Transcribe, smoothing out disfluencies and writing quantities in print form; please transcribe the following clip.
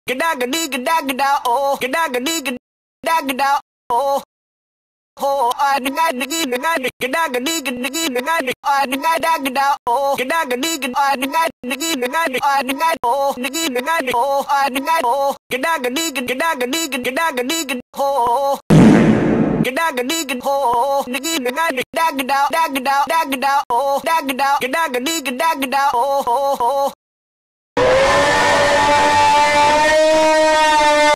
gada gadi gada gada oh gada gadi gada gada oh oh gada gadi gada gada gadi gada gada gada oh gada gadi gada gadi gada gada oh gadi gada oh gada oh gada gadi gada gadi gada gadi oh gada gadi gada oh gadi gada gada gada gada oh gada gada gadi gada gada oh oh